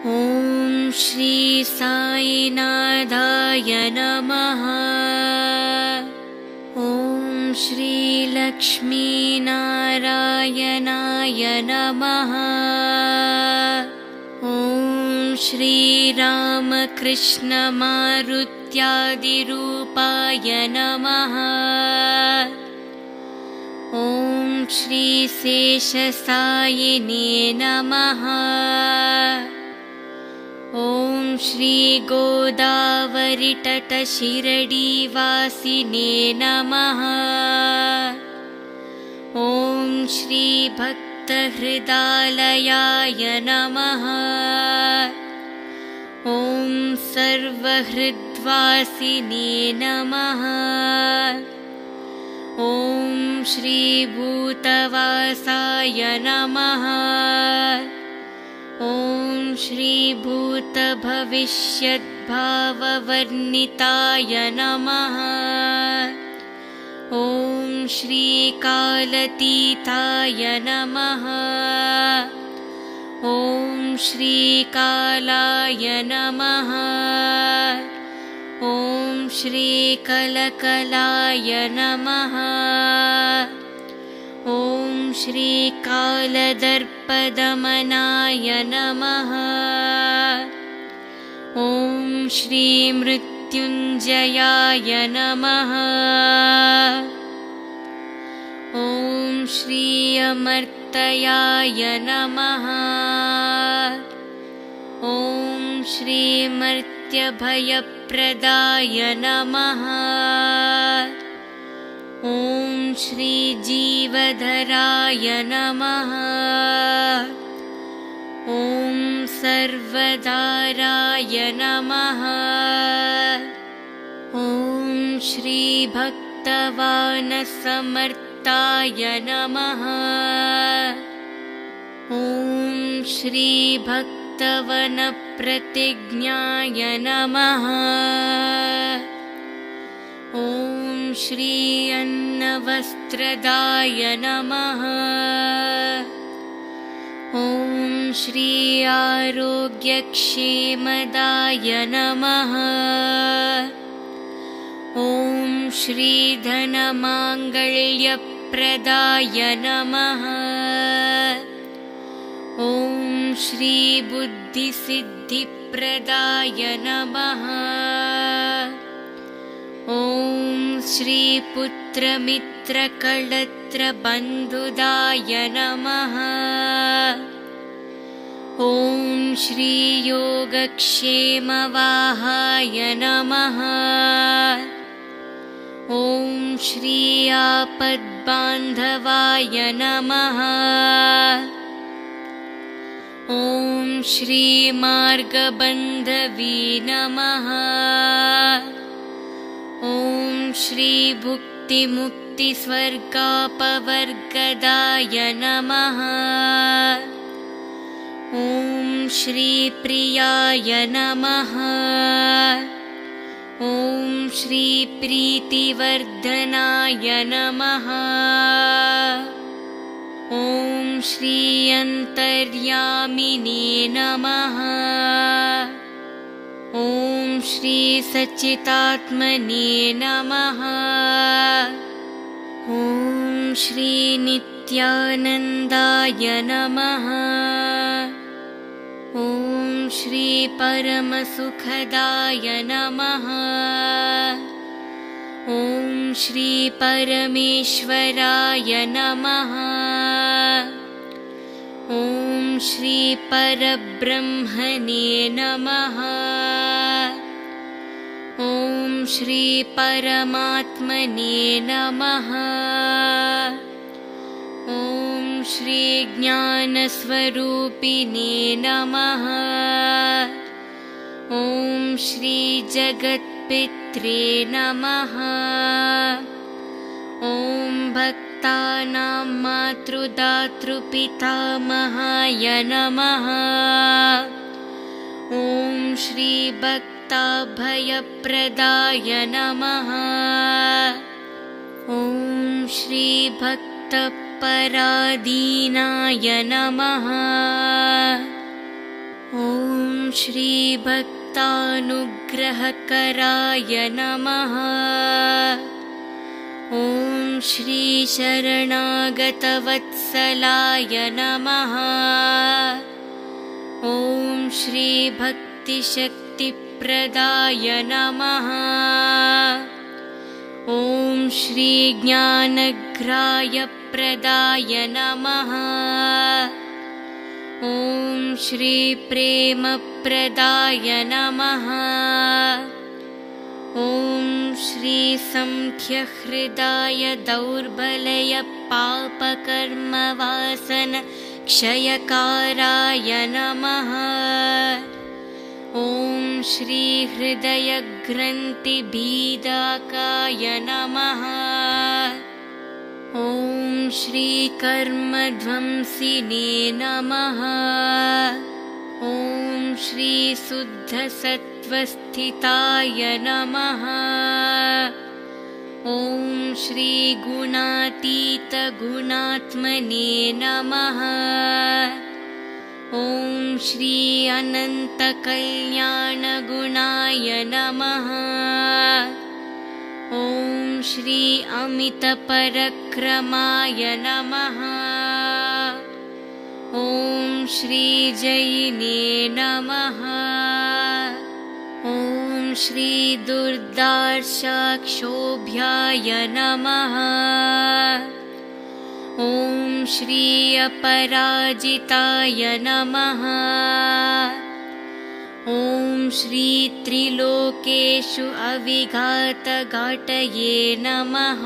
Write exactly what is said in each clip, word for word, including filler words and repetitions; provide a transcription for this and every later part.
ॐ श्री साईनाथाय नमः। ॐ श्री लक्ष्मीनारायणाय नमः। ॐ श्री रामकृष्णमारुत्यादिरूपाय नमः। ॐ श्री शेषसायिने नमः। ॐ श्री गोदावरीतटशिरडीवासिने नमः। ॐ श्री भक्तहृदालयाय नमः। ॐ सर्वहृद्वासिने नमः। ॐ श्री भूतवासाय नमः। ॐ श्री भूतभविष्यद्भाववर्णिताय नमः। ॐ श्री कालातीताय नमः। ॐ श्री कालाय नमः। ॐ श्री कलकलाय नमः। ॐ श्री कालदर्पदमनाय नमः। ॐ श्री मृत्युञ्जयाय नमः। ॐ श्री अमर्त्याय नमः। ॐ श्री मर्त्यभयप्रदाय नमः। ॐ श्री जीवधराय नमः। ॐ सर्वदाराय नमः। ॐ श्री भक्तवानसमर्ताय नमः। ॐ श्री भक्तवनप्रतिज्ञाय नमः। ॐ श्री अन्नवस्त्रदाय नमः। ॐ श्री आरोग्यक्षेमदाय नमः। ॐ श्री धनमाङ्गल्यप्रदाय नमः। ॐ श्री बुद्धिसिद्धिप्रदाय नमः। ॐ श्री पुत्रमित्रकळत्रबन्धुदाय नमः। ॐ श्री योगक्षेमवाहाय नमः। ॐ श्री आपद्बान्धवाय नमः। ॐ श्री मार्गबन्धवे नमः। ॐ श्री भुक्तिमुक्तिस्वर्गापवर्गदाय नमः। ॐ श्री प्रियाय नमः। ॐ श्री प्रीतिवर्धनाय नमः। ॐ श्री अन्तर्यामिने नमः। ॐ श्री सच्चिदात्मने नमः। ॐ श्री नित्यानन्दाय नमः। ॐ श्री परमसुखदाय नमः। ॐ श्री परमेश्वराय नमः। ॐ श्री परब्रह्मणे नमः। ॐ श्री परमात्मने नमः। ॐ श्री ज्ञानस्वरूपिणे नमः। ॐ श्री जगत्पित्रे नमः। ॐ भक्तानां मातृदातृपितामहाय नमः। ॐ श्री भक्ताभयप्रदाय नमः। ॐ श्री भक्तपराधीनाय नमः। ॐ श्री भक्तानुग्रहकराय नमः। ॐ श्री शरणागतवत्सलाय नमः। ॐ श्री भक्तिशक्तिप्रदाय नमः। ॐ श्री ज्ञानग्राह्यप्रदाय नमः। ॐ श्री प्रेमप्रदाय नमः। ॐ श्री संख्यहृदाय दौर्बलय पापकर्मवासन क्षयकाराय नमः। ॐ श्री हृदयग्रन्थिभीदाकाय नमः। ॐ श्री कर्मध्वंसिने नमः। ॐ श्री शुद्धसत्त्वस्थिताय नमः। ॐ श्री गुणातीतगुणात्मने नमः। ॐ श्री अनन्तकल्याणगुणाय नमः। ॐ श्री अमितपरक्रमाय नमः। ॐ श्री जैने नमः। ॐ श्री दुर्दार्शाक्षोभ्याय नमः। ॐ श्री अपराजिताय नमः। ॐ श्री त्रिलोकेषु अविघातघाटये नमः।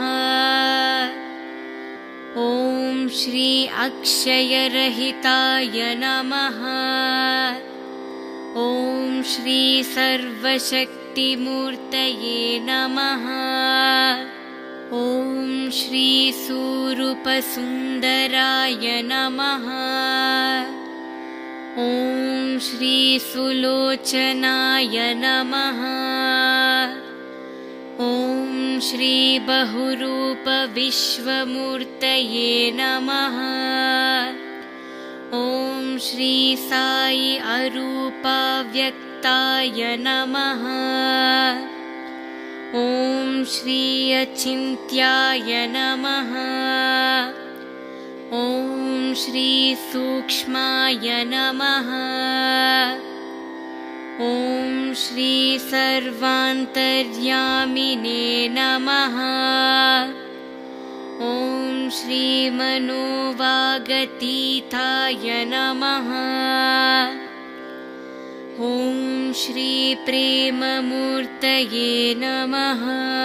ॐ श्री अक्षयरहिताय नमः। ॐ श्री सर्वशक्तिमूर्तये नमः। ॐ श्री सूरूपसुन्दराय नमः। ॐ श्री सुलोचनाय नमः। ॐ श्री बहुरूपविश्वमूर्तये नमः। ॐ श्री साई अरूपाव्यक्ताय नमः। ॐ श्री अचिन्त्याय नमः। ॐ श्री सूक्ष्माय नमः। ॐ श्री सर्वान्तर्यामिने नमः। ॐ श्री मनोवागतीताय नमः। ॐ श्री प्रेममूर्तये नमः।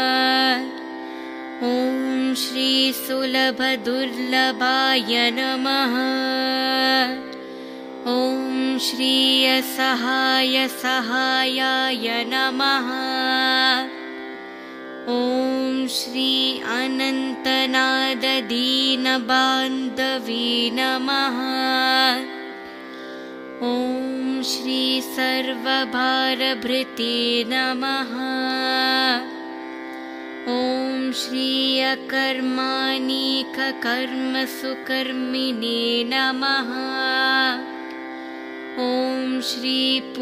ॐ श्री सुलभदुर्लभाय नमः। ॐ श्री असहाय सहायाय नमः। ॐ श्री अनन्तनाददीनबान्धवे नमः। ॐ श्री सर्वभारभृते नमः। ॐ श्री अकर्माणिककर्मसुकर्मिणे नमः। ॐ श्री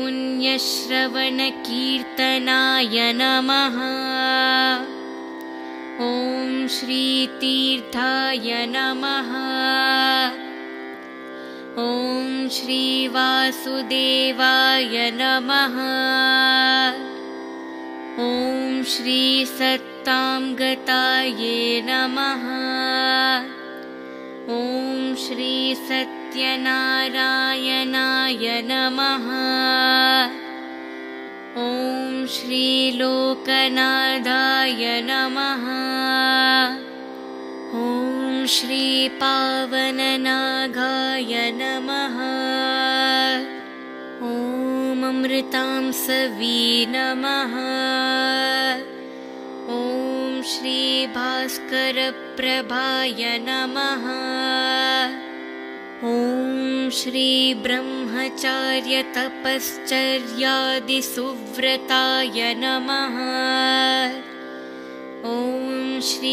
पुण्यश्रवणकीर्तनाय नमः। ॐ श्री तीर्थाय नमः। ॐ श्री वासुदेवाय नमः। ॐ श्री सत्तांगताये नमः। ॐ श्री सत्यनारायणाय नमः। ॐ श्री लोकनाथाय नमः। ॐ श्री पावननागाय नमः। ॐ अमृतांसवे नमः। ॐ श्री भास्करप्रभाय नमः। ॐ श्री ब्रह्मचार्यतपश्चर्यादिसुव्रताय नमः। ॐ श्री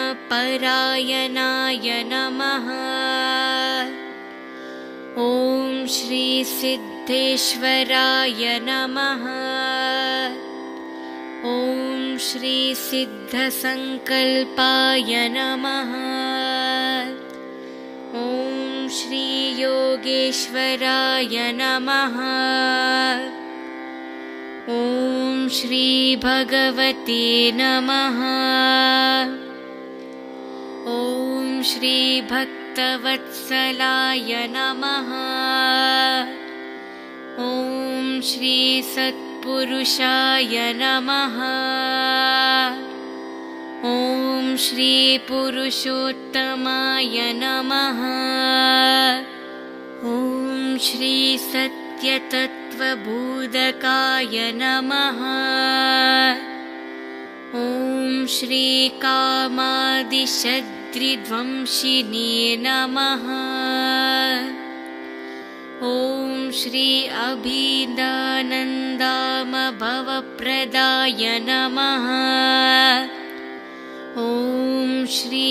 सत्यधर्मपरायणाय नमः। ॐ श्री सिद्धेश्वराय नमः। ॐ श्री सिद्धसंकल्पाय नमः। ॐ श्री योगेश्वराय नमः। ॐ श्री भगवते नमः। ॐ श्री भक्तवत्सलाय नमः। ॐ श्री सत्पुरुषाय नमः। ॐ श्री पुरुषोत्तमाय नमः। ॐ श्री सत्यतत्त्वबोधकाय नमः। ॐ श्री कामादिशत्रुध्वंसिने नमः। ॐ श्री अभिदानन्दामभवप्रदाय नमः। ॐ श्री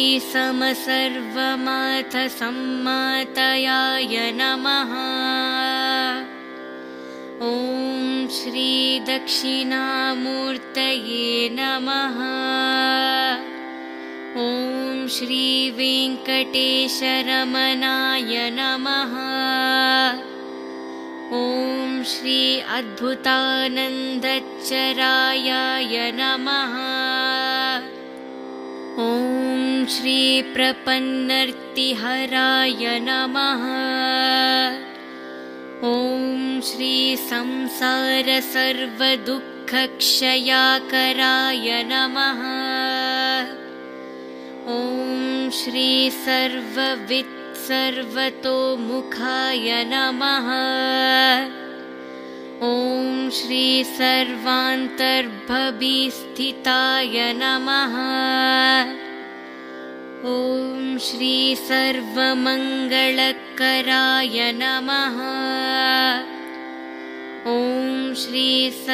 समसर्वमाथसम्मातयाय नमः। ॐ श्री दक्षिणामूर्तये नमः। ॐ श्री वेङ्कटेशरमणाय नमः। ॐ श्री अद्भुतानन्दचरायाय नमः। ॐ श्री प्रपन्नर्तिहराय नमः। ॐ श्री संसारसर्वदुःखक्षयाकराय नमः। ॐ श्री सर्ववित्सर्वतोमुखाय नमः। ॐ श्री सर्वान्तर्भविस्थिताय नमः। ॐ श्री सर्वमङ्गलकराय नमः। ॐ श्री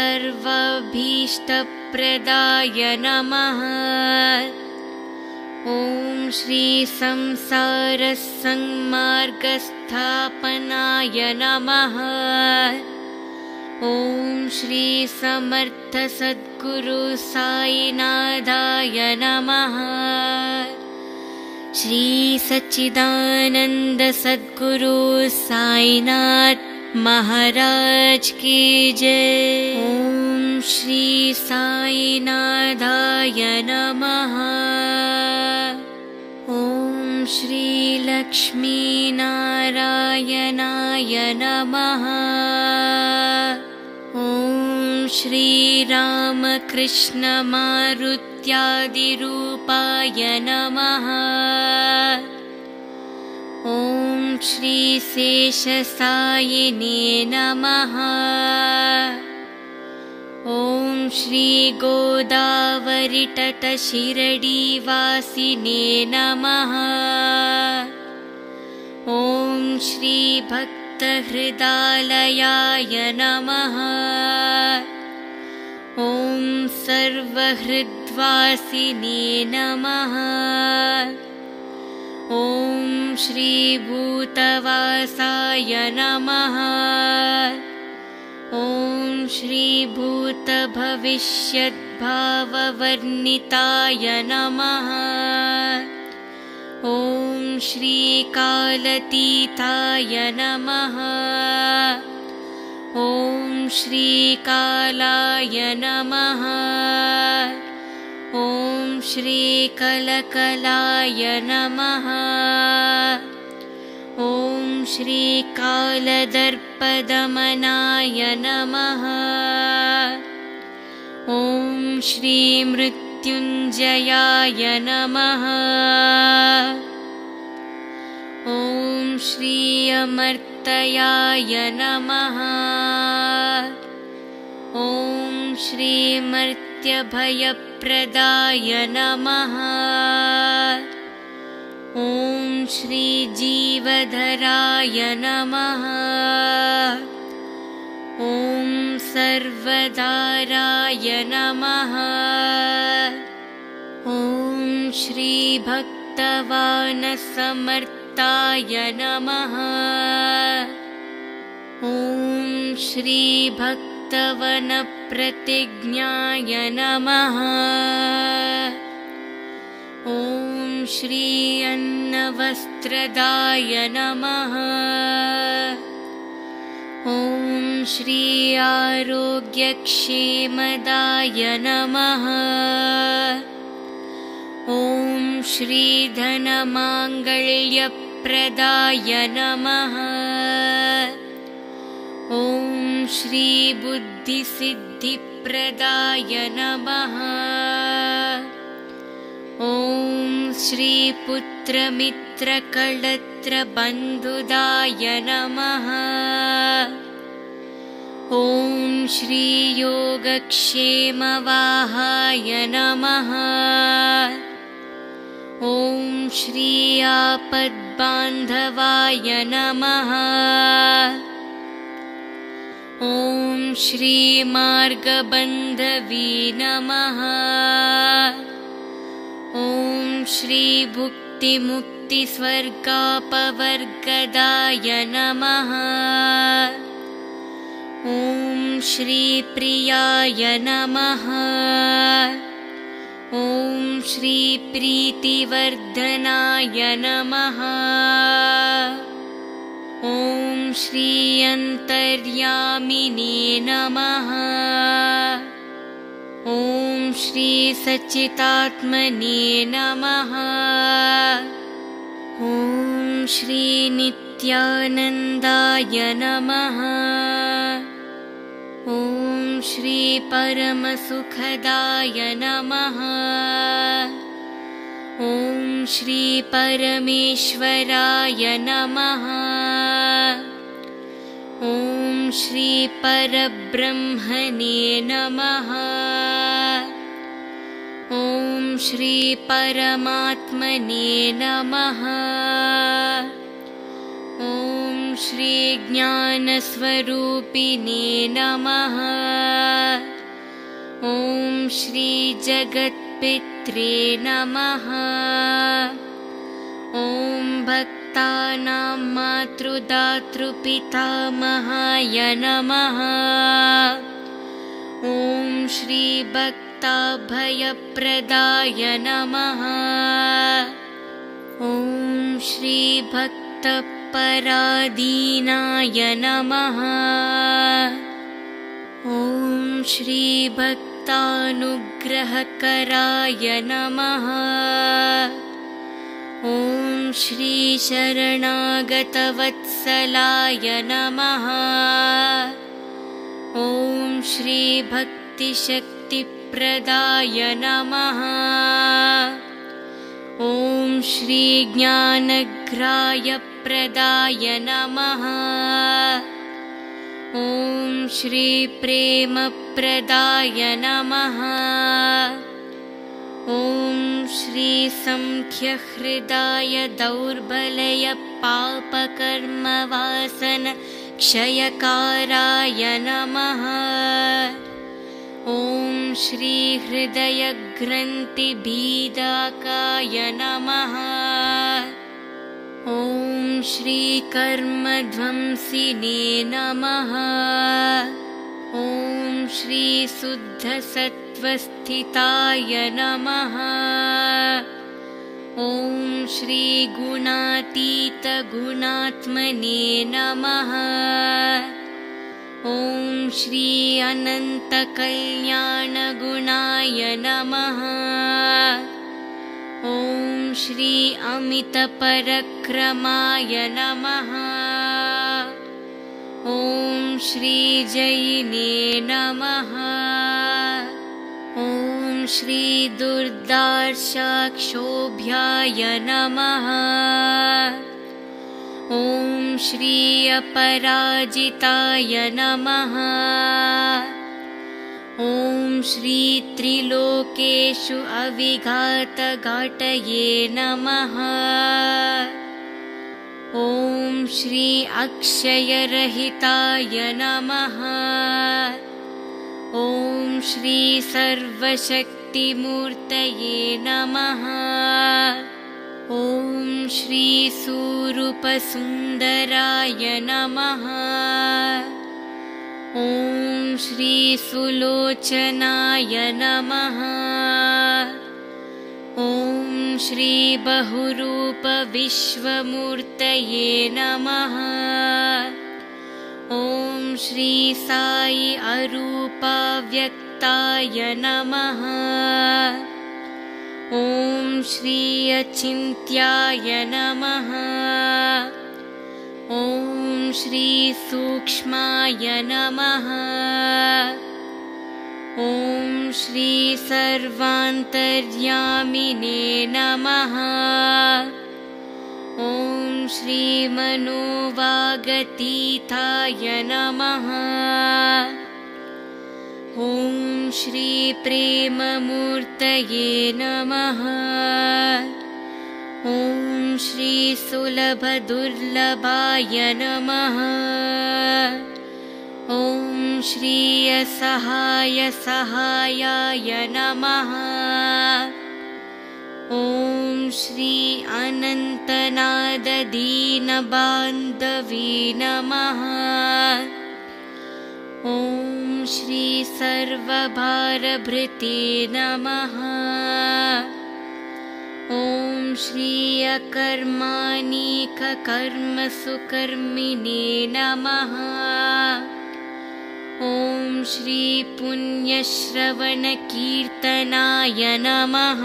सर्वाभीष्टप्रदाय नमः। ॐ श्री संसारसंमार्गस्थापनाय नमः। ॐ श्री समर्थ सद्गुरु साईनाथाय नमः। श्री सच्चिदानंद सद्गुरु साईनाथ महाराज की जय। ॐ श्री साईनाथाय नमः। ॐ श्री लक्ष्मीनारायणाय नमः। ॐ श्री रामकृष्णमारुत्यादिरूपाय नमः। ॐ श्री शेषसायिने नमः। ॐ श्री गोदावरीतटशिरडीवासिने नमः। ॐ श्री भक्तहृदालयाय नमः। ॐ सर्वहृद्वासिने नमः। ॐ श्री भूतवासाय नमः। ॐ श्री भूतभविष्यद्भाववर्णिताय नमः। ॐ श्री कालतीताय नमः। ॐ श्री कालाय नमः। ॐ श्री कलकलाय नमः। ॐ श्री कालदर्पदमनाय नमः। ॐ श्री मृत्युञ्जयाय नमः। ॐ श्री अमर्त्याय नमः। ॐ श्री मर्त्यभयप्रदाय नमः। ॐ श्री जीवधराय नमः। ॐ सर्वदाराय नमः। ॐ श्री भक्तवानसमर्ताय नमः। श्री भक्तवनप्रतिज्ञाय नमः। ॐ श्री अन्नवस्त्रदाय नमः। ॐ श्री आरोग्यक्षेमदाय नमः। ॐ श्री धनमाङ्गल्यप्रदाय नमः। ॐ श्री बुद्धिसिद्धिप्रदाय नमः। ॐ श्री पुत्रमित्रकळत्रबन्धुदाय नमः। ॐ श्री योगक्षेमवाहाय नमः। ॐ श्री आपद्बान्धवाय नमः। ॐ श्री मार्गबन्धवे नमः। ॐ श्री भुक्तिमुक्तिस्वर्गापवर्गदाय नमः। ॐ श्री प्रियाय नमः। ॐ श्री प्रीतिवर्धनाय नमः। ॐ श्री अन्तर्यामिने नमः। ॐ श्री सच्चिदात्मने नमः। ॐ श्री नित्यानन्दाय नमः। ॐ श्री परमसुखदाय नमः। ॐ श्री परमेश्वराय नमः। ॐ श्री परब्रह्मणे नमः। ॐ श्री परमात्मने नमः। ॐ श्री ज्ञानस्वरूपिणे नमः। ॐ श्री जगत्पित्रे नमः। ॐ भक्तानां मातृदातृपितामहाय नमः। ॐ श्री भक्ताभयप्रदाय नमः। ॐ श्री भक्तपराधीनाय नमः। ॐ श्री भक्तानुग्रहकराय नमः। ॐ श्री शरणागतवत्सलाय नमः। ॐ श्री भक्तिशक्तिप्रदाय नमः। ॐ श्री ज्ञानग्राह्यप्रदाय नमः। ॐ श्री प्रेमप्रदाय नमः। ॐ श्री संख्यहृदाय दौर्बलय पापकर्मवासन क्षयकाराय नमः। ॐ श्री हृदयग्रन्थिभेदकाय नमः। ॐ श्री कर्मध्वंसिने नमः। ॐ श्री शुद्धसत्त्वस्थिताय नमः। ॐ श्री गुणातीतगुणात्मने नमः। ॐ श्री अनन्तकल्याणगुणाय नमः। ॐ श्री अमितपरक्रमाय नमः। ॐ श्री जैने नमः। ॐ श्री दुर्दार्शाक्षोभ्याय नमः। ॐ श्री अपराजिताय नमः। ॐ श्री त्रिलोकेषु अविघातघाटये नमः। ॐ श्री अक्षयरहिताय नमः। ॐ श्री सर्वशक्तिमूर्तये नमः। ॐ श्री सूरूपसुन्दराय नमः। ॐ ॐ श्री सुलोचनाय नमः। ॐ श्री बहुरूप विश्वमूर्तये नमः। ॐ श्री साई अरूपाव्यक्ताय नमः। ॐ श्री अचिन्त्याय नमः। ॐ श्री सूक्ष्माय नमः। ॐ श्री सर्वान्तर्यामिने नमः। ॐ श्री मनोवागतीताय नमः। ॐ श्री प्रेममूर्तये नमः। ॐ श्री सुलभदुर्लभाय नमः। ॐ श्री असहाय सहायाय नमः। ॐ श्री अनन्तनाददीनबान्धवे नमः। ॐ श्री सर्वभारभृते नमः। ॐ श्री अकर्माणिककर्मसुकर्मिणे नमः। ॐ श्री पुण्यश्रवणकीर्तनाय नमः।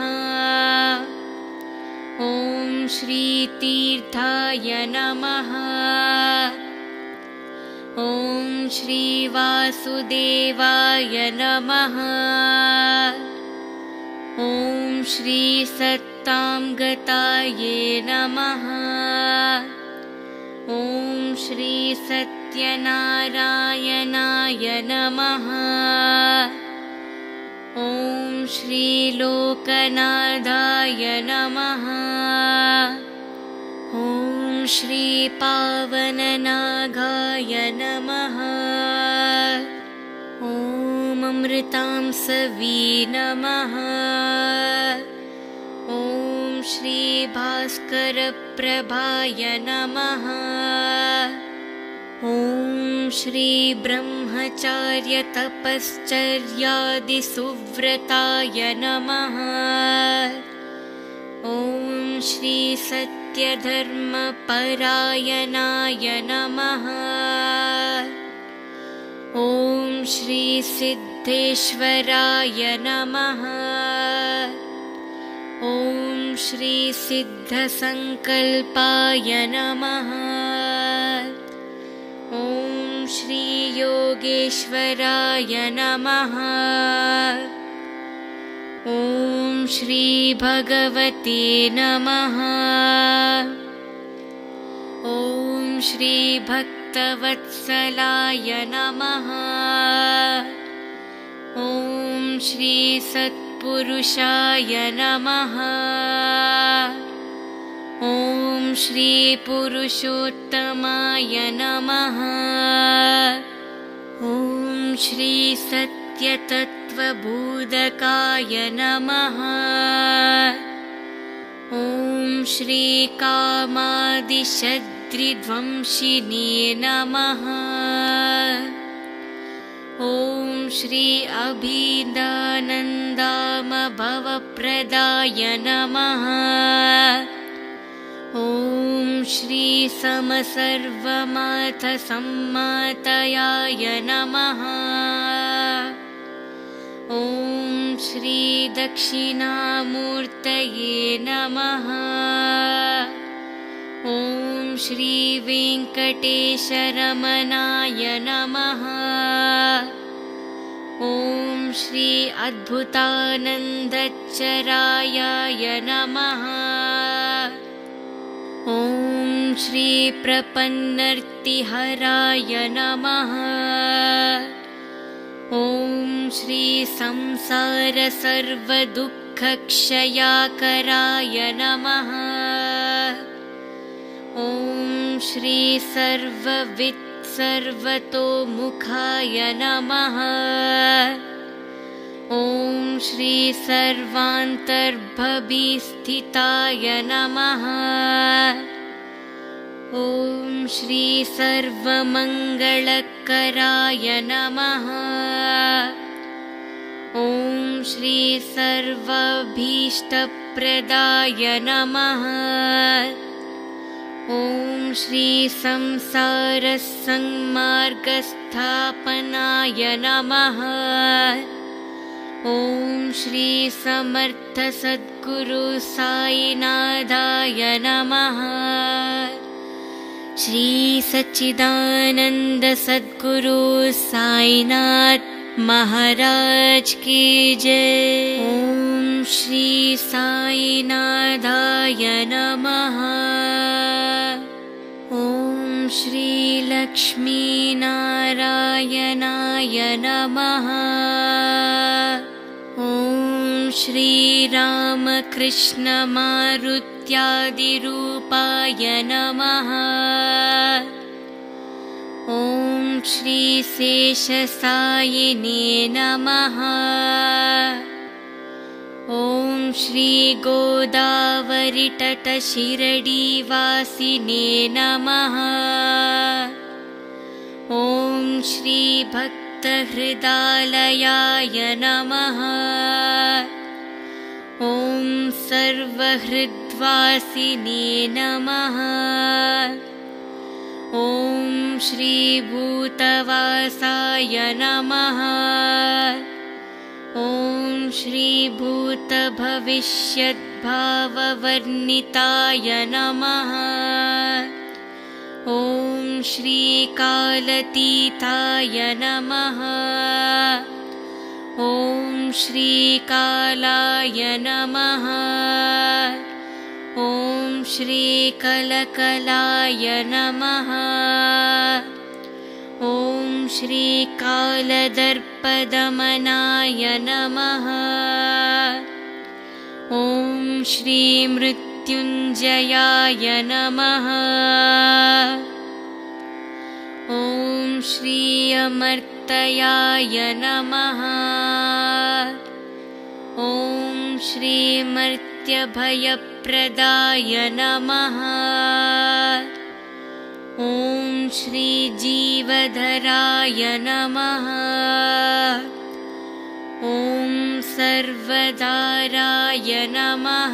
ॐ श्री तीर्थाय नमः। ॐ श्री वासुदेवाय नमः। ॐ श्री सत्तांगताये नमः। ॐ श्री सत्यनारायणाय नमः। ॐ श्री लोकनाथाय नमः। ॐ श्री पावननागाय नमः। ॐ अमृतांसवे नमः। ॐ श्री भास्करप्रभाय नमः। ॐ श्री ब्रह्मचार्यतपश्चर्यादिसुव्रताय नमः। ॐ श्री सत्यधर्मपरायणाय नमः। ॐ श्री सिद्धेश्वराय नमः। ॐ श्री सिद्धसंकल्पाय नमः। ॐ श्री योगेश्वराय नमः। ॐ श्री भगवते नमः। ॐ श्री भक्तवत्सलाय नमः। ॐ श्री सत्पुरुषाय नमः। ॐ श्री पुरुषोत्तमाय नमः। ॐ श्री सत्यतत्त्वबोधकाय नमः। ॐ श्री कामादिशत्रुध्वंसिने नमः। ॐ श्री अभिदानन्दामभवप्रदाय नमः। ॐ श्री समसर्वमाथसम्मातयाय नमः। ॐ श्री दक्षिणामूर्तये नमः। ॐ श्री वेङ्कटेशरमणाय नमः। ॐ श्री अद्भुतानन्दचरायाय नमः। ॐ श्री प्रपन्नर्तिहराय नमः। ॐ श्री संसारसर्वदुःखक्षयाकराय नमः। ॐ श्री सर्ववित्सर्वतोमुखाय नमः। ॐ श्री सर्वान्तर्भविस्थिताय नमः। ॐ श्री सर्वमङ्गलकराय नमः। ॐ श्री सर्वाभीष्टप्रदाय नमः। ॐ श्री संसारसंमार्गस्थापनाय नमः। ॐ श्री समर्थ सद्गुरु साईनाथाय नमः। श्री सच्चिदानंद सद्गुरु साईनाथ महाराज की जय। ॐ श्री साईनाथाय नमः। ॐ श्री लक्ष्मीनारायणाय नमः। ॐ श्री रामकृष्ण मारुत्यादिरूपाय नमः। ॐ श्री शेषसायिने नमः। ॐ श्री गोदावरीतटशिरडीवासिने नमः। ॐ श्री भक्तहृदालयाय नमः। ॐ सर्वहृद्वासिने नमः। ॐ श्री भूतवासाय नमः। ॐ श्री भूतभविष्यद्भाववर्णिताय नमः। ॐ श्री कालतीताय नमः। ॐ श्री कालाय नमः। ॐ श्री कलकलाय नमः। ॐ श्री कालदर्पदमनाय नमः। ॐ श्री मृत्युञ्जयाय नमः। ॐ श्री अमर्त्याय नमः। ॐ श्री मर्त्यभयप्रदाय नमः। ॐ श्री जीवधराय नमः। ॐ सर्वदाराय नमः।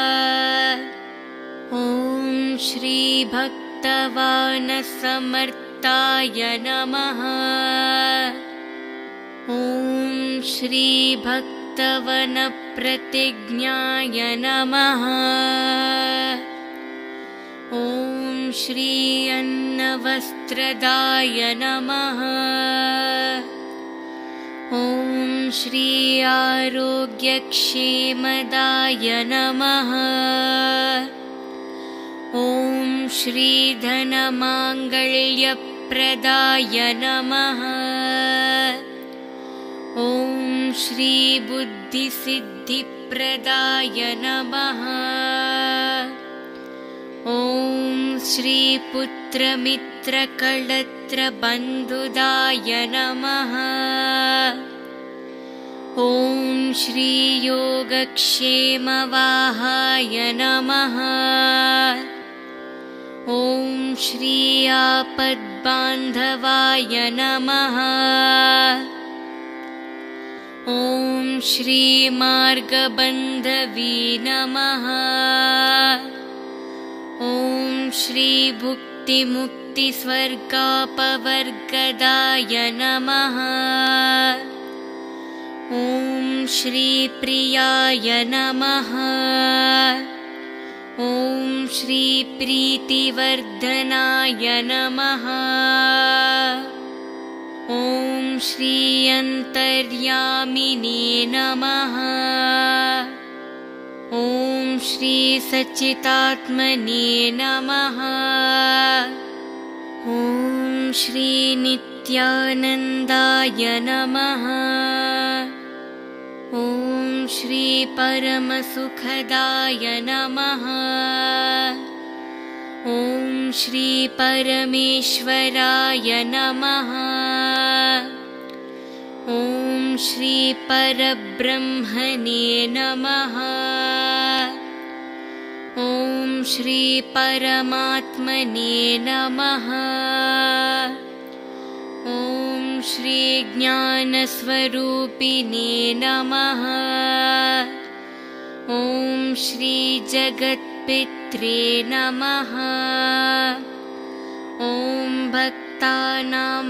ॐ श्री भक्तवानसमर्ताय नमः। ॐ श्री भक्तवनप्रतिज्ञाय नमः। ॐ श्री अन्नवस्त्रदाय नमः। ॐ श्री आरोग्यक्षेमदाय नमः। ॐ श्री धनमाङ्गल्यप्रदाय नमः। ॐ श्री बुद्धिसिद्धिप्रदाय नमः। ॐ श्री पुत्रमित्रकळत्रबन्धुदाय नमः। ॐ श्री योगक्षेमवाहाय नमः। ॐ श्री आपद्बान्धवाय नमः। ॐ श्री मार्गबन्धवे नमः। ॐ श्री भुक्तिमुक्तिस्वर्गापवर्गदाय नमः। ॐ श्री प्रियाय नमः। ॐ श्री प्रीतिवर्धनाय नमः। ॐ श्री अन्तर्यामिने नमः। ॐ श्री सच्चिदात्मने नमः। ॐ श्री नित्यानन्दाय नमः। ॐ श्री परमसुखदाय नमः। ॐ श्री परमेश्वराय नमः। ॐ श्री परब्रह्मणे नमः। ॐ श्री परमात्मने नमः। ॐ श्री ज्ञानस्वरूपिणे नमः। ॐ श्री जगत्पित्रे नमः। ॐ भक्तानां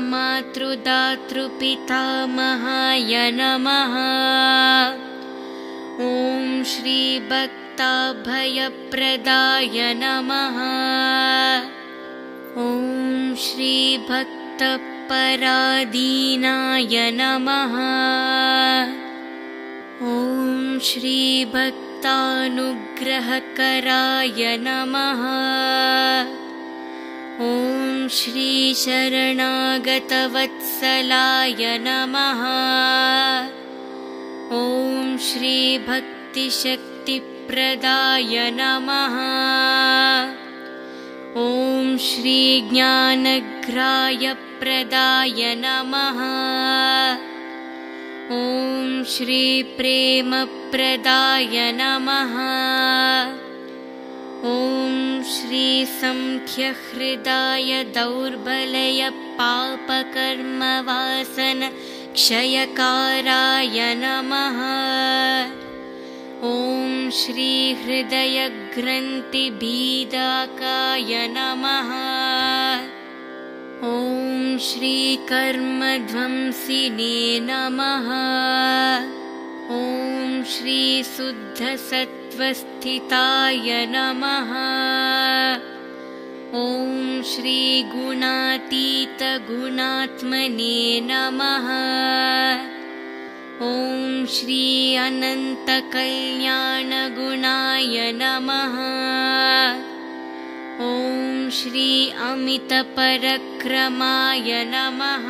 मातृदातृपितामहाय नमः। ॐ श्री भक्ताभयप्रदाय नमः। ॐ श्री भक्तपराधीनाय नमः। ॐ श्री भक्तानुग्रहकराय नमः। ॐ श्री शरणागतवत्सलाय नमः। ॐ श्री भक्तिशक्तिप्रदाय नमः। ॐ श्री ज्ञानग्राह्यप्रदाय नमः। ॐ श्री प्रेमप्रदाय नमः। ॐ श्री संख्यहृदाय दौर्बलय पापकर्मवासन क्षयकाराय नमः। ॐ श्री हृदयग्रन्थिभीदाकाय नमः। ॐ श्री कर्मध्वंसिने नमः। ॐ श्री शुद्धसत्त्वस्थिताय नमः। ॐ श्री गुणातीतगुणात्मने नमः। ॐ श्री अनन्तकल्याणगुणाय नमः। ॐ श्री अमितपरक्रमाय नमः।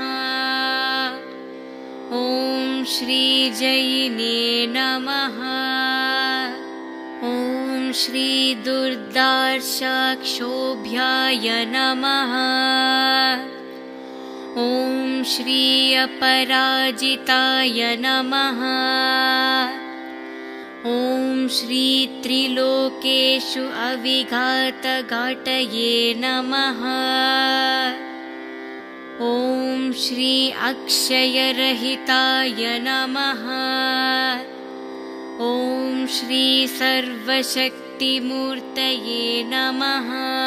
ॐ श्री जयिने नमः। ॐ श्री दुर्दार्शाक्षोभ्याय नमः। ॐ श्री अपराजिताय नमः। ॐ श्री त्रिलोकेषु अविघातघाटये नमः। ॐ श्री अक्षयरहिताय नमः। ॐ श्री सर्वशक्तिमूर्तये नमः।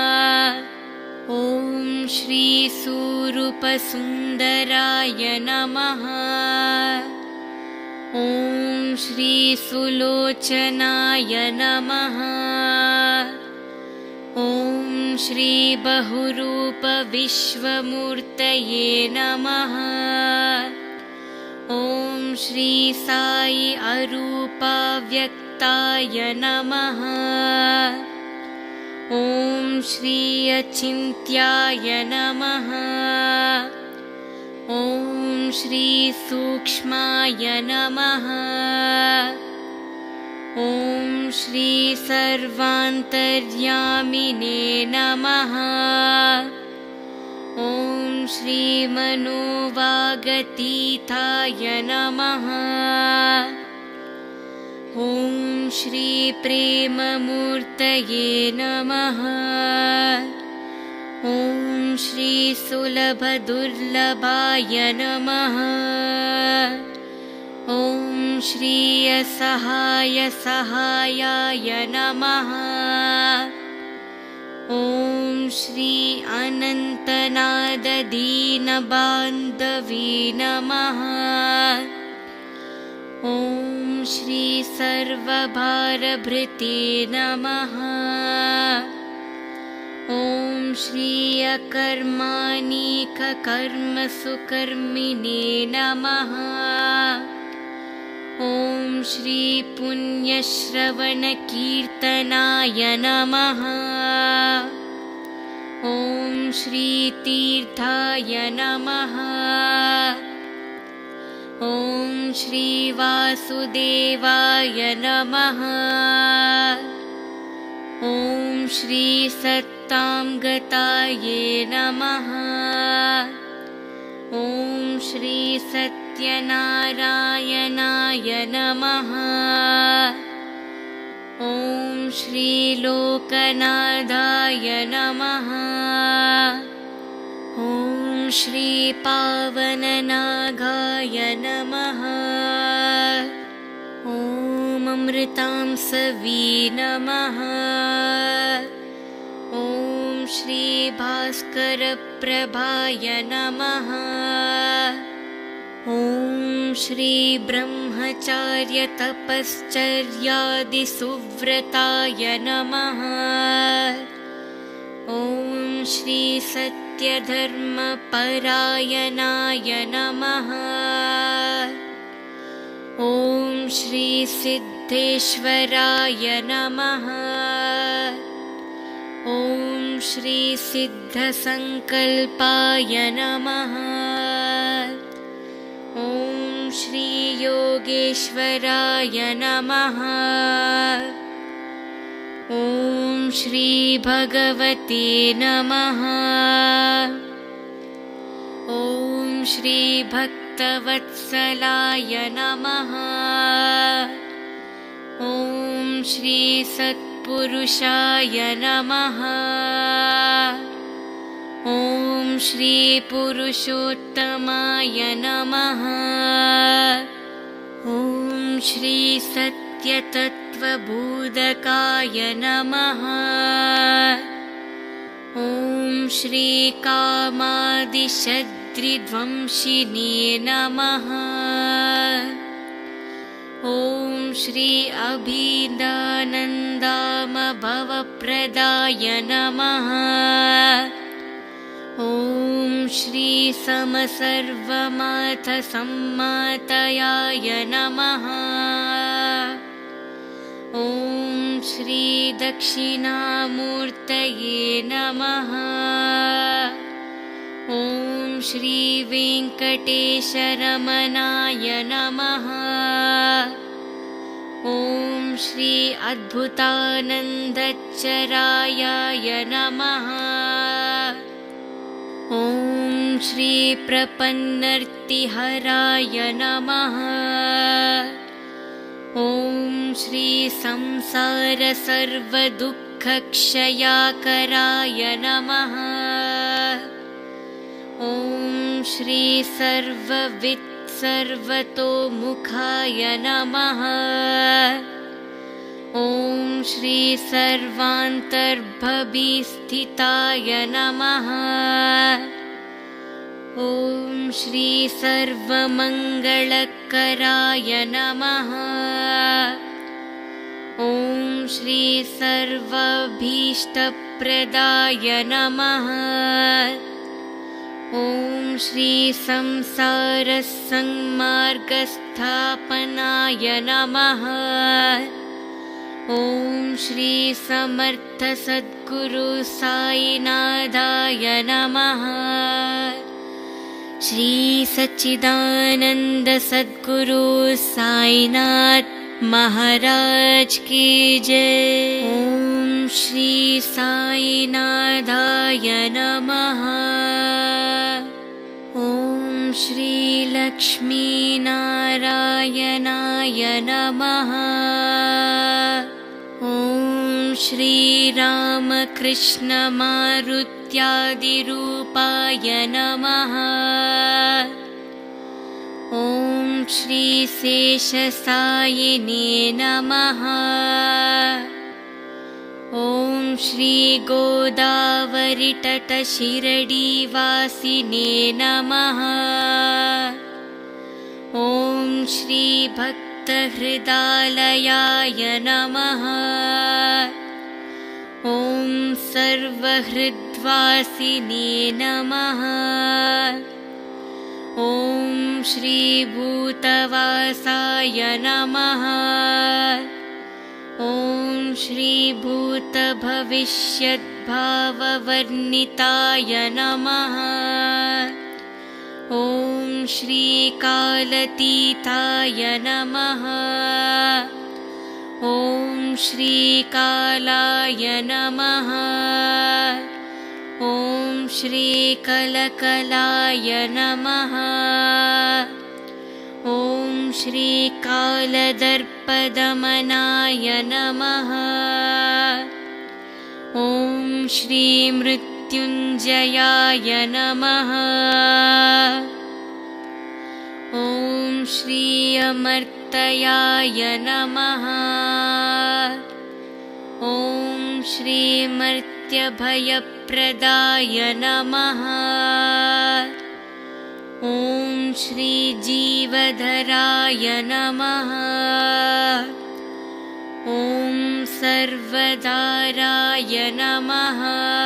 ॐ श्री सूरूपसुन्दराय नमः। ॐ श्री सुलोचनाय नमः। ॐ श्री बहुरूपविश्वमूर्तये नमः। ॐ श्री साई अरूपाव्यक्ताय नमः। ॐ श्री अचिन्त्याय नमः। ॐ श्री सूक्ष्माय नमः। ॐ श्री सर्वान्तर्यामिने नमः। ॐ श्री मनोवागतीताय नमः। ॐ श्री प्रेममूर्तये नमः। ॐ श्री सुलभदुर्लभाय नमः। ॐ श्री असहाय सहायाय नमः। ॐ श्री अनन्तनाददीनबान्धवे नमः। ॐ श्री सर्वभारभृते नमः। ॐ श्री अकर्माणिककर्मसुकर्मिणे नमः। ॐ श्री पुण्यश्रवणकीर्तनाय नमः। ॐ श्री तीर्थाय नमः। ॐ श्री वासुदेवाय नमः। ॐ श्री सत्तांगताये नमः। ॐ श्री सत्यनारायणाय नमः। ॐ श्रीलोकनाथाय नमः। ॐ श्रीपावननागाय नमः। ॐ अमृतांसवे नमः। ॐ श्रीभास्करप्रभाय नमः। ॐ श्रीब्रह्मचार्यतपश्चर्यादिसुव्रताय नमः। ॐ श्रीसत्यधर्मपरायणाय नमः। ॐ श्रीसिद्धेश्वराय नमः। ॐ श्रीसिद्धसङ्कल्पाय नमः। ॐ श्रीयोगेश्वराय नमः। ॐ श्रीभगवते नमः। ॐ श्रीभक्तवत्सलाय नमः। ॐ श्रीसत्पुरुषाय नमः। ॐ श्रीपुरुषोत्तमाय नमः। ॐ श्रीसत्यतत्त्वबोधकाय नमः। ॐ श्रीकामादिशत्रुध्वंसिने नमः। ॐ श्री अभिदानन्दामभवप्रदाय नमः। ॐ श्री समसर्वमाथसम्मातयाय नमः। ॐ श्री दक्षिणामूर्तये नमः। ॐ श्री वेङ्कटेशरमणाय नमः। ॐ श्री अद्भुतानन्दचरायाय नमः। ॐ श्री प्रपन्नर्तिहराय नमः। ॐ श्री संसारसर्वदुःखक्षयाकराय नमः। ॐ श्री सर्ववित्सर्वतोमुखाय नमः। ॐ श्री सर्वान्तर्भवीस्थिताय नमः। ॐ श्री सर्वमङ्गलकराय नमः। ॐ श्री सर्वाभीष्टप्रदाय नमः। ॐ श्री संसारसन्मार्गस्थापनाय नमः। ॐ श्री समर्थ सद्गुरु साईनाथाय नमः। श्री सच्चिदानंद सद्गुरु साईनाथ महाराज की जय। ॐ श्री साईनाथाय नमः। ॐ श्री लक्ष्मीनारायणाय नमः। ॐ श्री रामकृष्णमारुत्यादिरूपाय नमः। ॐ श्री शेषसायिने नमः। ॐ श्री गोदावरीतटशिरडीवासिने नमः। ॐ श्री भक्तहृदालयाय नमः। ॐ सर्वहृद्वासिने नमः। ॐ श्री भूतवासाय नमः। ॐ श्री भूतभविष्यद्भाववर्णिताय नमः। ॐ श्री कालतीताय नमः। ॐ श्री कालाय नमः। ॐ श्री कलकलाय नमः। ॐ श्रीकालदर्पदमनाय नमः। ॐ श्रीमृत्युञ्जयाय नमः। ॐ श्री अमर्त्याय नमः। ॐ श्रीमर्त्यभयप्रदाय नमः। ॐ श्रीजीवधराय नमः। ॐ सर्वदाराय नमः।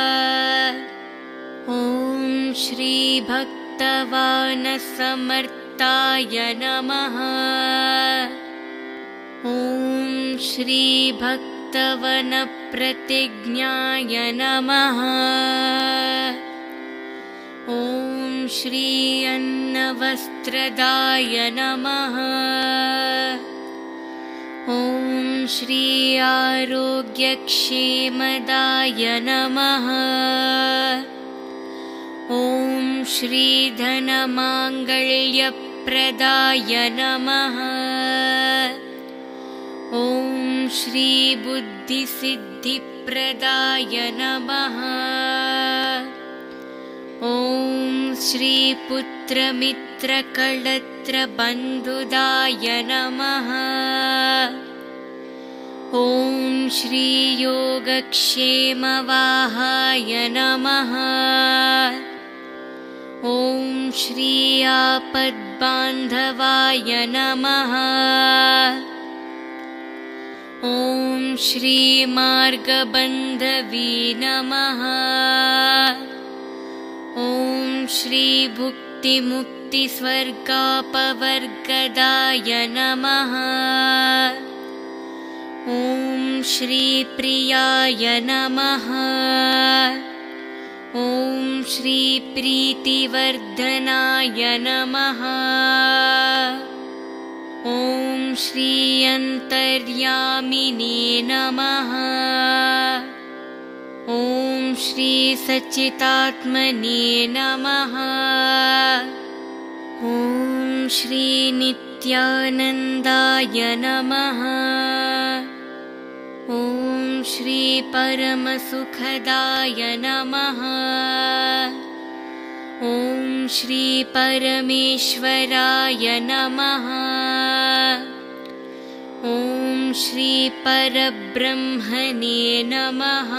ॐ श्रीभक्तवानसमर्ताय नमः। ॐ श्रीभक्तवनप्रतिज्ञाय नमः। ॐ श्री अन्नवस्त्रदाय नमः। ॐ श्री आरोग्यक्षेमदाय नमः। ॐ श्री धनमाङ्गल्यप्रदाय नमः। ॐ श्री बुद्धिसिद्धिप्रदाय नमः। ॐ श्री पुत्रमित्रकळत्रबन्धुदाय नमः। ॐ श्री योगक्षेमवाहाय नमः। ॐ श्री आपद्बान्धवाय नमः। ॐ श्री मार्गबन्धवे नमः। ॐ श्री भुक्तिमुक्तिस्वर्गापवर्गदाय नमः। ॐ श्री प्रियाय नमः। ॐ श्री प्रीतिवर्धनाय नमः। ॐ श्री अन्तर्यामिने नमः। ॐ श्री सच्चिदात्मने नमः। ॐ श्री नित्यानन्दाय नमः। ॐ श्री परमसुखदाय नमः। ॐ श्री परमेश्वराय नमः। ॐ श्री परब्रह्मणे नमः।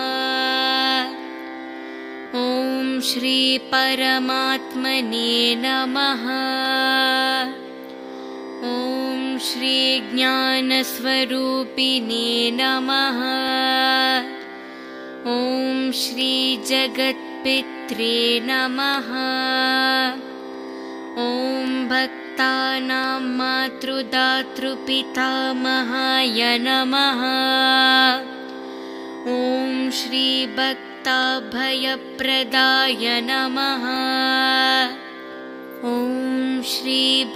ॐ श्री परमात्मने नमः। ॐ श्री ज्ञानस्वरूपिणे नमः। ॐ श्री जगत्पित्रे नमः। ॐ भक्तानां मातृदातृपितामहाय नमः। ॐ श्री भक्ताभयप्रदाय नमः। ॐ श्री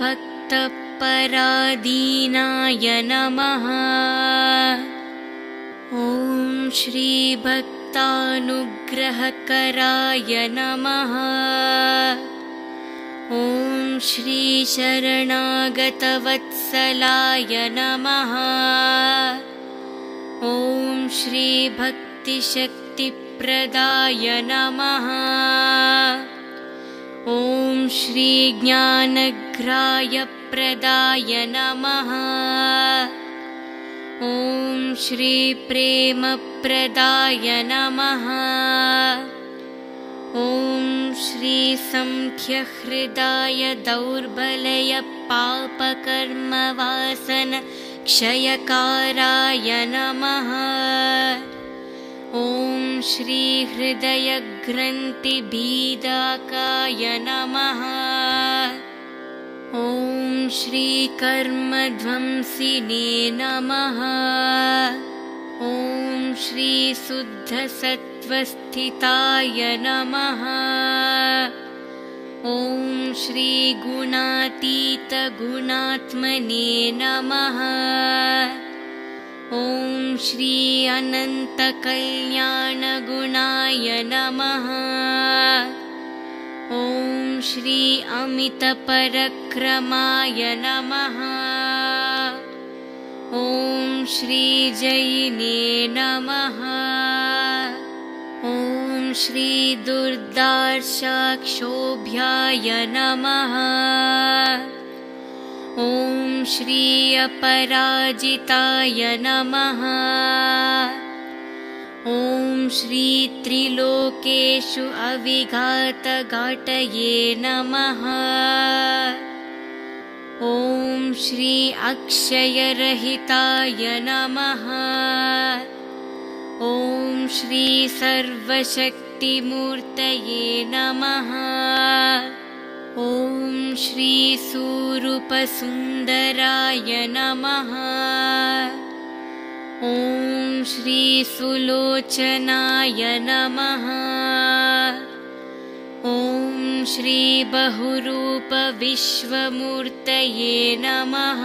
भक्तपराधीनाय नमः। ॐ श्री भक्तानुग्रहकराय नमः। ॐ श्री शरणागतवत्सलाय नमः। ॐ श्री भक्तिशक्तिप्रदाय नमः। ॐ श्री ज्ञानग्राह्यप्रदाय नमः। ॐ श्री प्रेमप्रदाय नमः। ॐ श्री संख्यहृदाय दौर्बलय पापकर्मवासन क्षयकाराय नमः। ॐ श्री हृदयग्रन्थिभेदकाय नमः। ॐ श्री कर्मध्वंसिने नमः। ॐ श्री शुद्धसत्त्वस्थिताय नमः। ॐ श्री गुणातीतगुणात्मने नमः। ॐ श्री अनन्तकल्याणगुणाय नमः। ॐ श्री अमितपरक्रमाय नमः। ॐ श्री जैने नमः। ॐ श्री दुर्दार्शाक्षोभ्याय नमः। ॐ श्री अपराजिताय नमः। ॐ श्री त्रिलोकेषु अविघातघाटये नमः। ॐ श्री अक्षयरहिताय नमः। ॐ श्री सर्वशक्तिमूर्तये नमः। ॐ श्री सूरूपसुन्दराय नमः। ॐ श्री सुलोचनाय नमः। ॐ श्री बहुरूपविश्वमूर्तये नमः।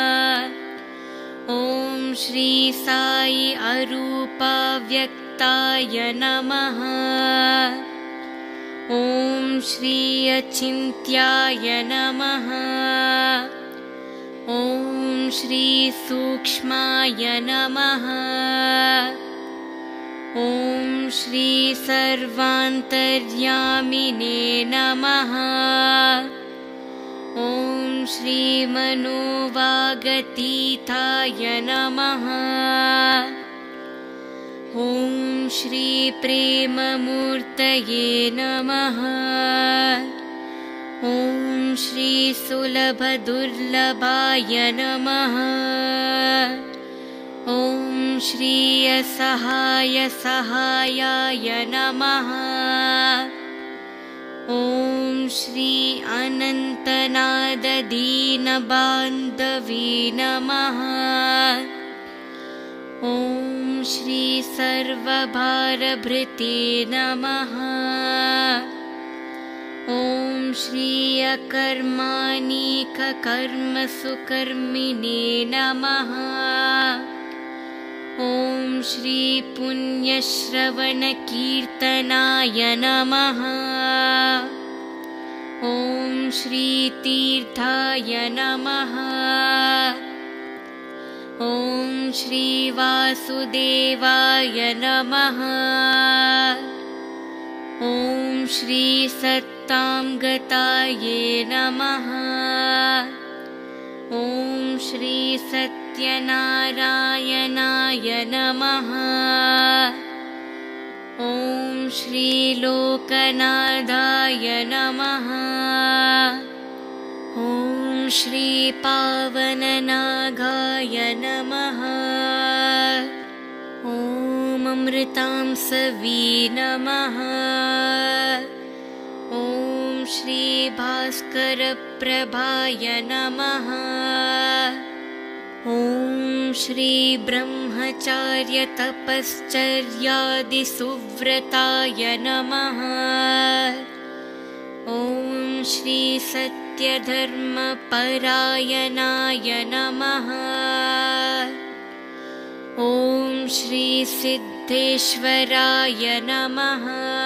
ॐ श्री साई अरूपाव्यक्ताय नमः। ॐ श्री अचिन्त्याय नमः। ॐ श्री सूक्ष्माय नमः। ॐ श्री सर्वान्तर्यामिने नमः। ॐ श्री मनोवागतीताय नमः। ॐ श्री प्रेममूर्तये नमः। ॐ श्री सुलभदुर्लभाय नमः। ॐ श्री असहायसहायाय नमः। ॐ श्री अनन्तनाददीनबान्धवे नमः। ॐ श्री सर्वभारभृते नमः। ॐ श्री अकर्माणिककर्मसुकर्मिणे नमः। ॐ श्री पुण्यश्रवणकीर्तनाय नमः। ॐ श्री तीर्थाय नमः। ॐ श्री वासुदेवाय नमः। ॐ श्री सत्तांगताये नमः। ॐ श्री सत्यनारायणाय नमः। ॐ श्री लोकनाथाय नमः। ॐ श्री पावननागाय नमः। ॐ अमृतांसवे नमः। ॐ श्री भास्करप्रभाय नमः। ॐ श्री ब्रह्मचार्यतपश्चर्यादिसुव्रताय नमः। ॐ श्री सत्यधर्मपरायणाय नमः। ॐ श्री सिद्धेश्वराय नमः।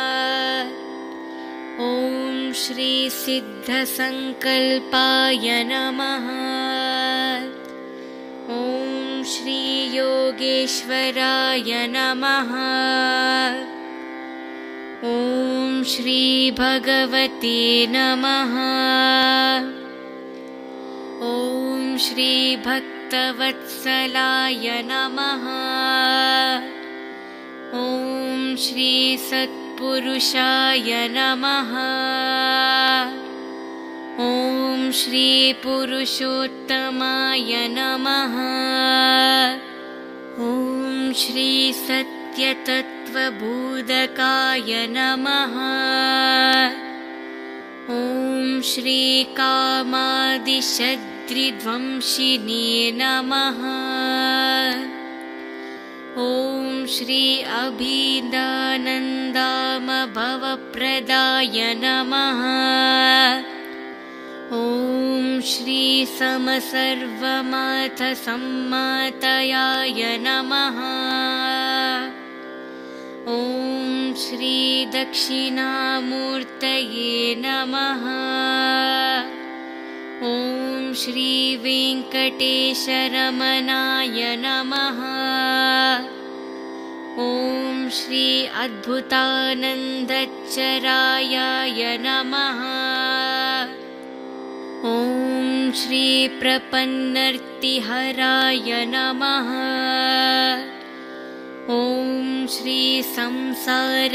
ॐ श्री सिद्धसंकल्पाय नमः। ॐ श्री योगेश्वराय नमः। ॐ श्री भगवते नमः। ॐ श्री भक्तवत्सलाय नमः। ॐ श्री सत्पुरुषाय नमः। ॐ श्री पुरुषोत्तमाय नमः। ॐ श्री सत्यतत्त्वबोधकाय नमः। ॐ श्री कामादिषड्रिध्वंसिने नमः। ॐ श्री अभिदानन्दामभवप्रदाय नमः। ॐ श्री समसर्वमाथसम्मातयाय नमः। ॐ श्री दक्षिणामूर्तये नमः। ॐ श्री वेंकटेशरमणाय नमः। ॐ श्री अद्भुतानन्दचरायाय नमः। ॐ श्री प्रपन्नर्तिहराय नमः। ॐ श्री संसार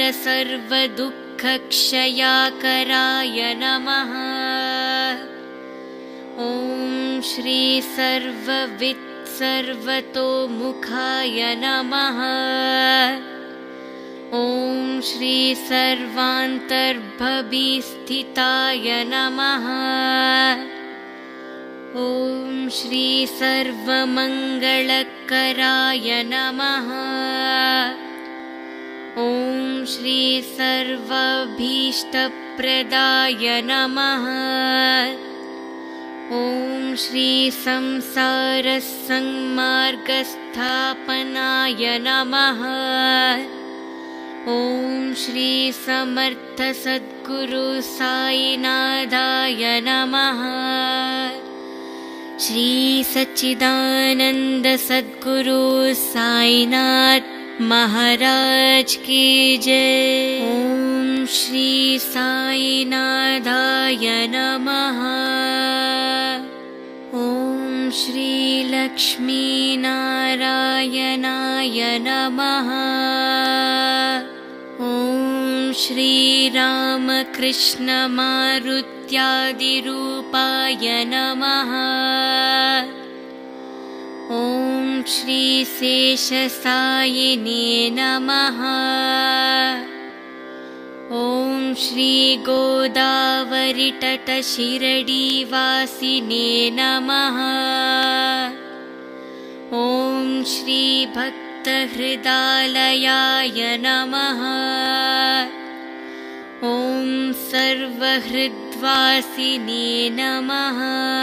सर्वदुःखक्षयाकराय नमः। ॐ श्री सर्ववित् सर्वतोमुखाय नमः। ॐ श्री सर्वान्तर्भवीस्थिताय नमः। ॐ श्री सर्वमङ्गलकराय नमः। ॐ श्री सर्वाभीष्टप्रदाय नमः। ॐ श्री संसारसंमार्गस्थापनाय नमः। ॐ श्री समर्थ सद्गुरु साईनाथाय नमः। श्री सच्चिदानंद सद्गुरु साईनाथ महाराज की जय। ॐ श्री साईनाथाय नमः। ॐ श्री लक्ष्मीनारायणाय नमः। ॐ श्री रामकृष्णमारुत्यादिरूपाय नमः। ॐ श्री शेषसायिने नमः। ॐ श्री गोदावरीतटशिरडीवासिने नमः। ॐ श्री भक्तहृदालयाय नमः। ॐ सर्वहृद्वासिने नमः।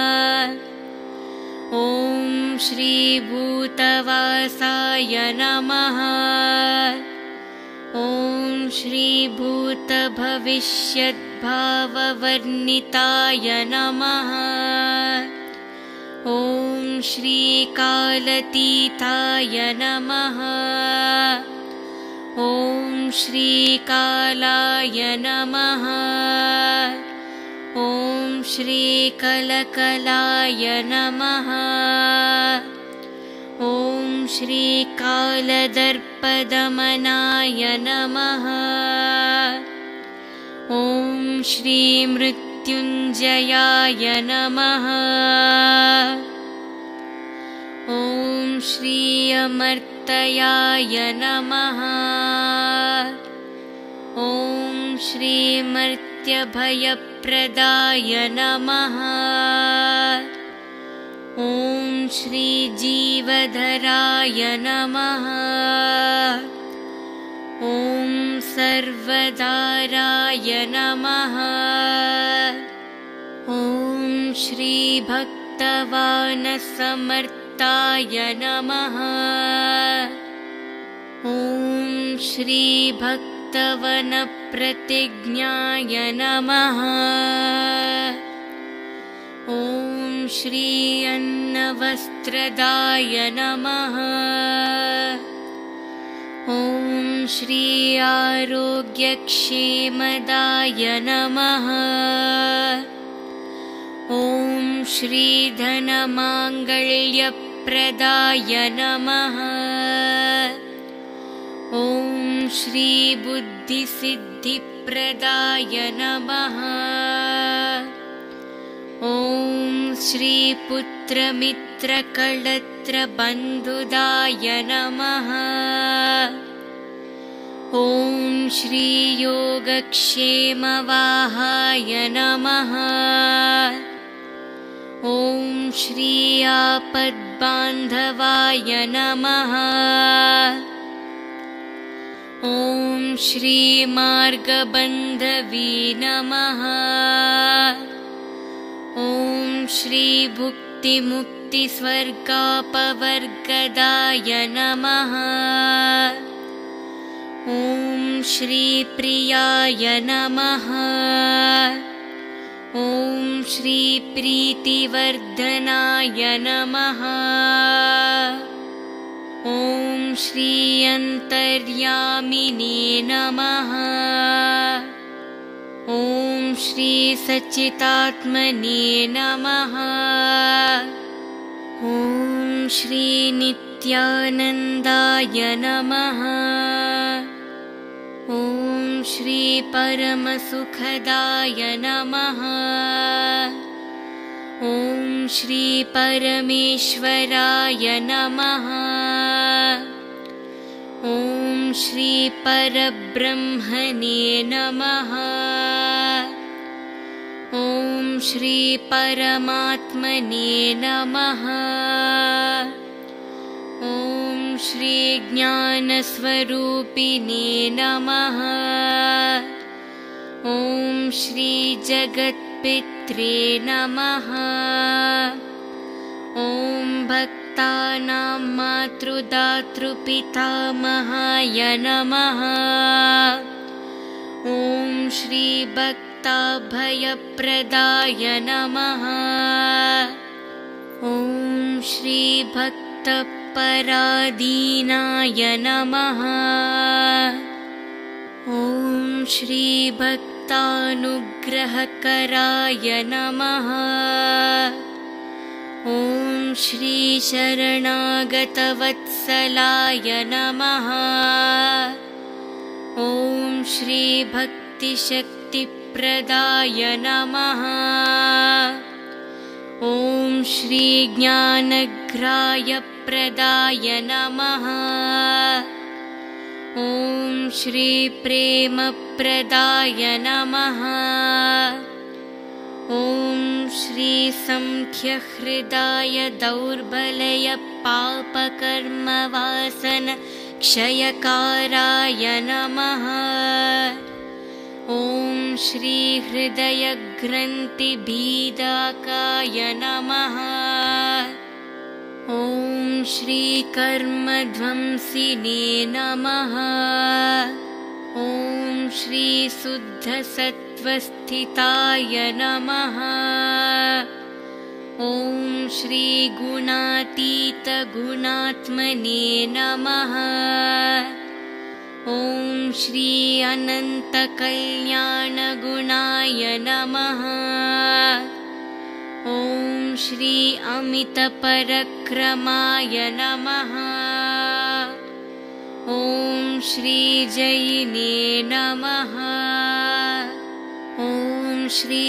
ॐ श्री भूतवासाय नमः। ॐ श्री भूतभविष्यद्भाववर्णिताय नमः। ॐ श्री कालतीताय नमः। ॐ श्री कालाय नमः। ॐ श्री कलकलाय नमः। ॐ श्री कालदर्पदमनाय नमः। ॐ श्री मृत्युञ्जयाय नमः। ॐ श्री अमर्त्याय नमः। ॐ श्री मर्त्यभयप्रदाय नमः। ॐ श्री जीवधराय नमः। ॐ सर्वदाराय नमः। ॐ श्री भक्तवानसमर्ताय नमः। ॐ श्री भक्तवनप्रतिज्ञाय नमः। ॐ श्री अन्नवस्त्रदाय नमः। ॐ श्री आरोग्यक्षेमदाय नमः। ॐ श्री धनमाङ्गल्यप्रदाय नमः। ॐ श्री बुद्धिसिद्धिप्रदाय नमः। ॐ श्री पुत्रमित्रकळत्रबन्धुदाय नमः। ॐ श्री योगक्षेमवाहाय नमः। ॐ श्री आपद्बान्धवाय नमः। ॐ श्री मार्गबन्धवे नमः। ॐ श्री भुक्तिमुक्तिस्वर्गापवर्गदाय नमः। ॐ श्री प्रियाय नमः। ॐ श्री प्रीतिवर्धनाय नमः। ॐ श्री अन्तर्यामिने नमः। ॐ श्री सच्चिदात्मने नमः। ॐ श्री नित्यानन्दाय नमः। ॐ श्री परमसुखदाय नमः। ॐ श्री परमेश्वराय नमः। ॐ श्री परब्रह्मणे नमः। ॐ श्री परमात्मने नमः। ॐ श्री ज्ञानस्वरूपिणे नमः। ॐ श्री जगत्पित्रे नमः। ॐ भक्तानां मातृदातृपितामहाय नमः। ॐ श्री भक्ताभयप्रदाय नमः। ॐ श्री भक्तपराधीनाय नमः। ॐ श्री भक्तानुग्रहकराय नमः। ॐ श्री शरणागतवत्सलाय नमः। ॐ श्री भक्तिशक्तिप्रदाय नमः। ॐ श्री ज्ञानग्राह्यप्रदाय नमः। ॐ श्री प्रेमप्रदाय नमः। ॐ श्री संख्यहृदाय दौर्बलय पापकर्मवासन क्षयकाराय नमः। ॐ श्री हृदयग्रन्थिभीदाकाय नमः। ॐ श्री कर्मध्वंसिने नमः। ॐ श्री शुद्धसत्त्वस्थिताय नमः। ॐ श्री गुणातीतगुणात्मने नमः। ॐ श्री अनन्तकल्याणगुणाय नमः। ॐ श्री अमितपरक्रमाय नमः। ॐ श्री जयिने नमः। ॐ श्री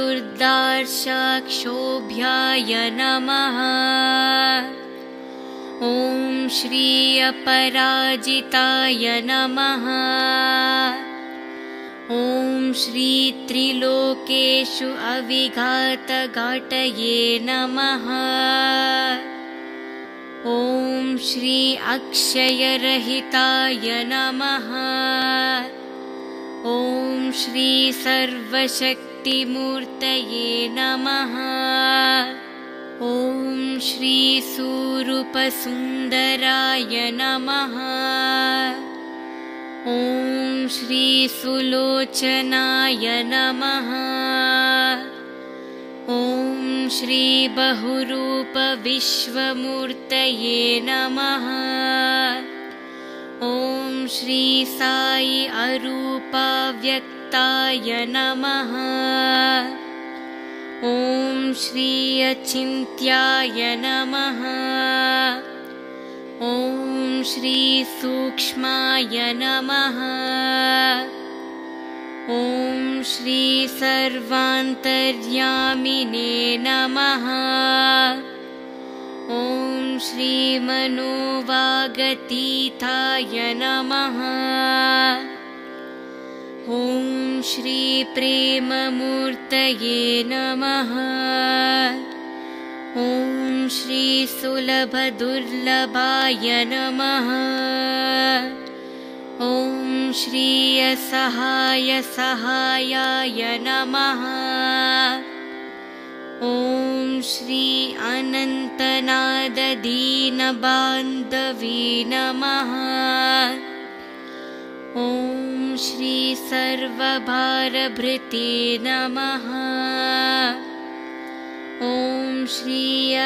दुर्दार्शाक्षोभ्याय नमः। ॐ श्री अपराजिताय नमः। ॐ श्री त्रिलोकेषु अविघातघाटये नमः। ॐ श्री अक्षयरहिताय नमः। ॐ श्री सर्वशक्तिमूर्तये नमः। ॐ श्री सूरूपसुन्दराय नमः। ॐ श्री सुलोचनाय नमः। ॐ श्री बहुरूपविश्वमूर्तये नमः। ॐ श्री साई अरूपाव्यक्ताय नमः। ॐ श्री अचिन्त्याय नमः। ॐ श्री सूक्ष्माय नमः। ॐ श्री सर्वान्तर्यामिने नमः। ॐ श्री मनोवागतीताय नमः। ॐ श्री प्रेममूर्तये नमः। ॐ श्री सुलभदुर्लभाय नमः। ॐ श्री असहायसहायाय नमः। ॐ श्री अनन्तनाददीनबान्धवे नमः। ॐ श्री सर्वभारभृते नमः। ॐ श्री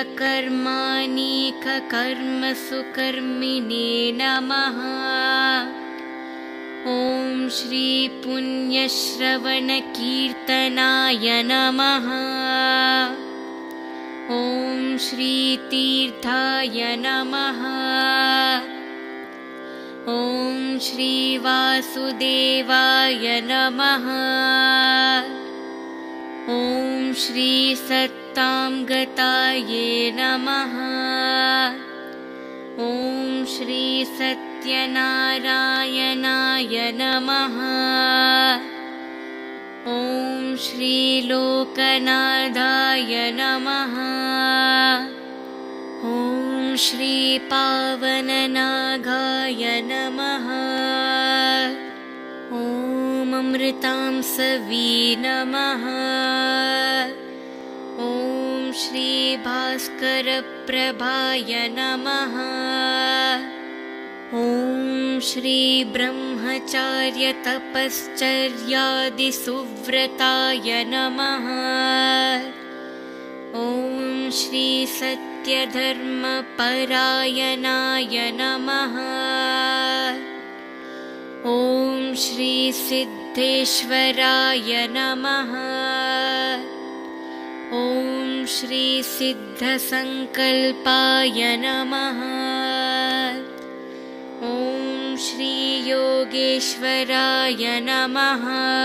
अकर्माणिककर्मसुकर्मिणे नमः। ॐ श्री पुण्यश्रवणकीर्तनाय नमः। ॐ श्री तीर्थाय नमः। ॐ श्री वासुदेवाय नमः। ॐ श्री सत्तांगताये नमः। ॐ श्री सत्यनारायणाय नमः। ॐ श्री लोकनाथाय नमः। ॐ श्री पावननागाय नमः। ॐ अमृतांसवे नमः। ॐ श्री भास्करप्रभाय नमः। ॐ श्री ब्रह्मचार्यतपश्चर्यादिसुव्रताय नमः। ॐ श्री सत्यधर्मपरायणाय नमः। ॐ श्री सिद्धेश्वराय नमः। ॐ श्री सिद्धसंकल्पाय नमः। ॐ श्री योगेश्वराय नमः।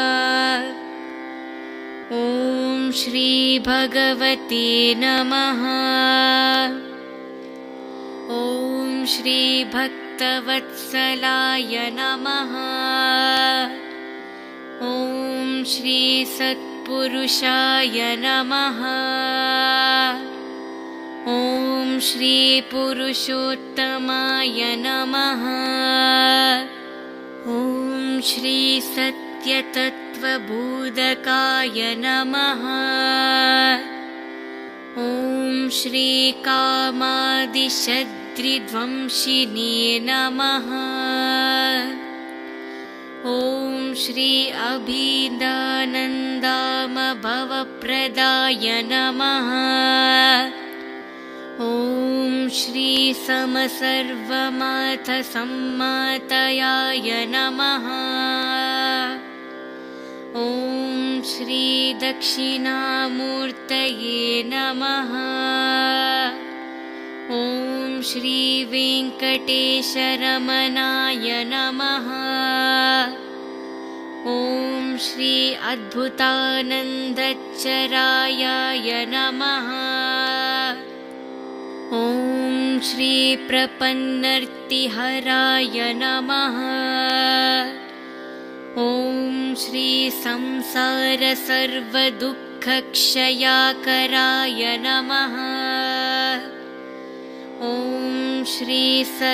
ॐ श्री भगवते नमः। ॐ श्री भक्तवत्सलाय नमः। ॐ श्री सत्पुरुषाय नमः। ॐ श्री पुरुषोत्तमाय नमः। ॐ श्री सत्यतत्त्वबोधकाय नमः। ॐ श्री कामादिशत्रुध्वंसिने नमः। ॐ श्री अभिदानन्दामभवप्रदाय नमः। ॐ श्री समसर्वमाथसम्मातयाय नमः। ॐ श्री दक्षिणामूर्तये नमः। ॐ श्री वेङ्कटेशरमणाय नमः। ॐ श्री अद्भुतानन्दचरायाय नमः। ॐ श्री प्रपन्नर्तिहराय नमः। ॐ श्री संसारसर्वदुःखक्षयाकराय नमः। ॐ श्री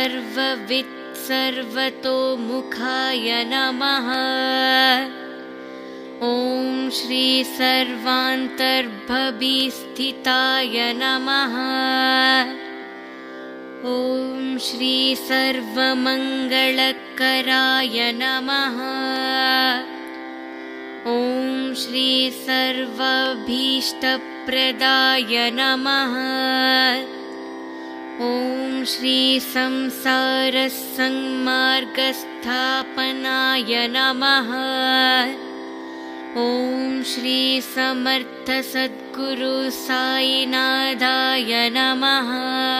सर्ववित्सर्वतोमुखाय नमः। ॐ श्री सर्वान्तर्भविस्थिताय नमः। ॐ श्री सर्वमङ्गलकराय नमः। ॐ श्री सर्वाभीष्टप्रदाय नमः। ॐ श्री संसारसंमार्गस्थापनाय नमः। ॐ श्री समर्थ सद्गुरु साईनाथाय नमः।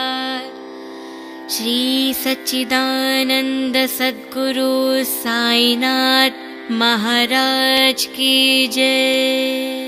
श्री सच्चिदानंद सद्गुरु साईनाथ महाराज की जय।